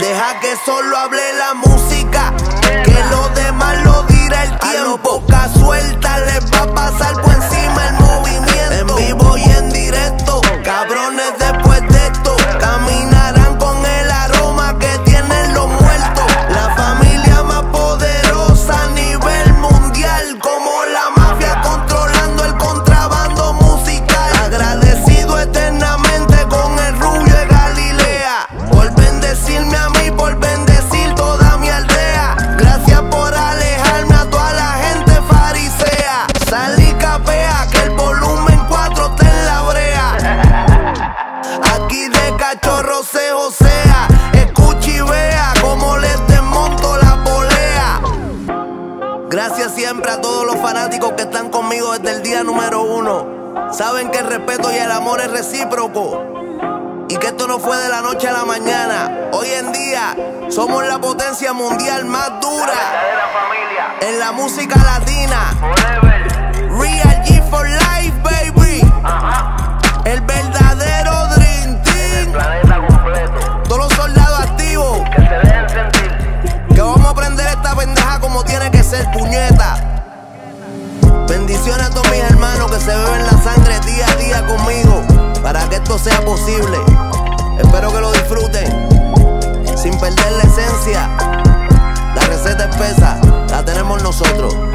Deja que solo hable la música, que lo demás lo dirá el tiempo. Boca suelta les va a pasar por encima el movimiento. En vivo y en directo, cabrones después de esto caminarán con el aroma que tienen los muertos. La familia más poderosa a nivel mundial, como la mafia controlando el contrabando musical. Agradecido eternamente con el rubio de Galilea por bendecirme a mí, por bendecir toda mi aldea. Gracias por alejarme a toda la gente farisea. Sal y capea que el volumen 4 está en la brea. Aquí de cachorro se josea. Escucha y vea cómo les desmonto la polea. Gracias siempre a todos los fanáticos que están conmigo desde el día número 1. Saben que el respeto y el amor es recíproco y que esto no fue de la noche a la mañana. Hoy en día somos la potencia mundial más dura en la música latina. Real G for life, baby. El verdadero Dream Team. Todos los soldados activos que se dejen sentir. Que vamos a aprender esta pendeja como tiene que ser, puñeta. Bendiciones a todos mis hermanos que se beben la sangre día a día conmigo para que esto sea posible. Espero que lo disfruten sin perder la esencia. La receta espesa la tenemos nosotros.